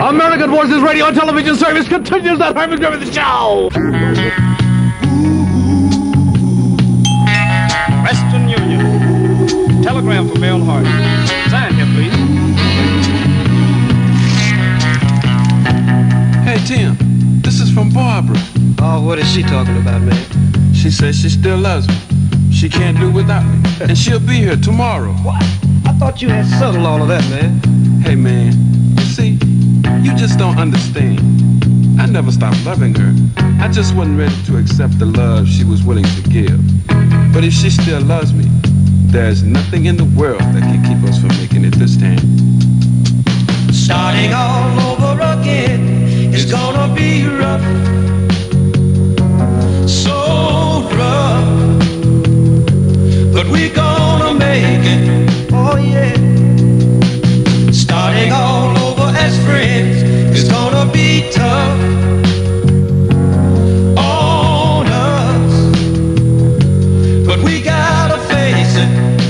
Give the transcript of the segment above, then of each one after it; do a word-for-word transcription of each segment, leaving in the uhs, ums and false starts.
American Forces Radio and Television Service continues that Herman Griffith Show. Western Union. Telegram for Mel Hart. Sign here, please. Hey, Tim. This is from Barbara. Oh, what is she talking about, man? She says she still loves me. She can't do without me. And she'll be here tomorrow. What? I thought you had settled all of that, man. Hey, man. You see, you just don't understand. I never stopped loving her. I just wasn't ready to accept the love she was willing to give. But if she still loves me, there's nothing in the world that can keep us from making it this time. Starting all over again is gonna be rough. So rough. But we're gonna make it. Oh yeah. Starting all over as friends is gonna be tough on us. But we gotta face it.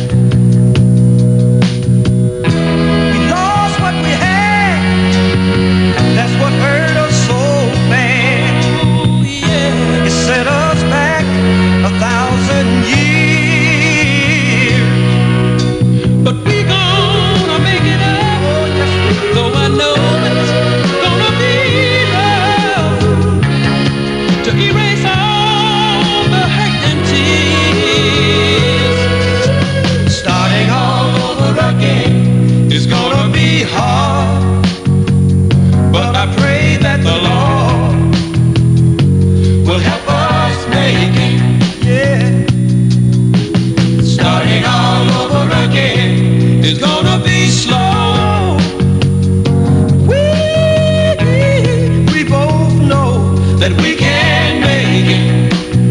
We lost what we had. That's what hurt us so bad. Oh yeah. It set us back a thousand years. But we gonna make it up. Oh, yes, though I know it's gonna be rough to erase all the hurt and tears. Starting all over again is gonna be hard, but I pray that the Lord will help us make it. Yeah. Starting all over again is gonna be slow. We, we both know that we can make it.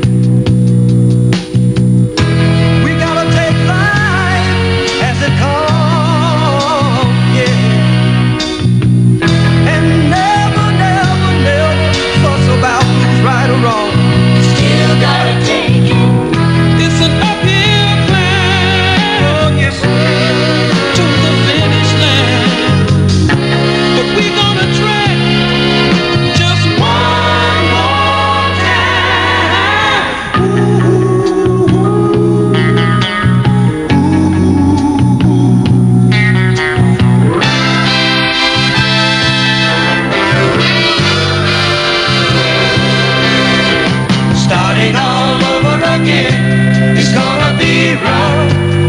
We gotta take life as it comes, yeah. And never, never, never fuss about who's right or wrong. Still gotta take it. It's an uphill climb. Oh, yes, to the finish line. But we gonna try just one more time. Ooh, ooh, Starting all over again is gonna be rough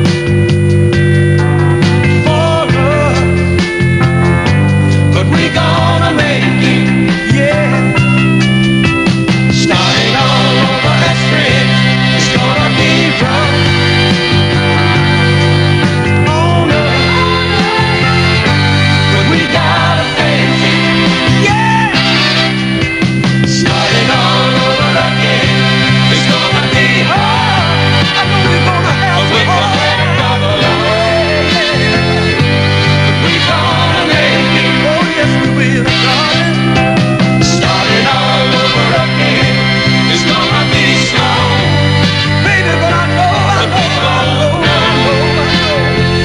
for us, but we gonna make it, yeah. Starting all over as friends is gonna be rough on us, but we gotta face it, yeah. Starting all over again is gonna be hard. I know we're gonna have to hard, but we gonna make it. Oh yes, we will, darling. Starting all over again is gonna be slow, baby. But I know, I know, I know, I know, I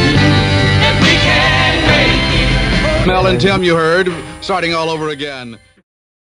know, and we can make it. Mel and Tim, you heard, starting all over again.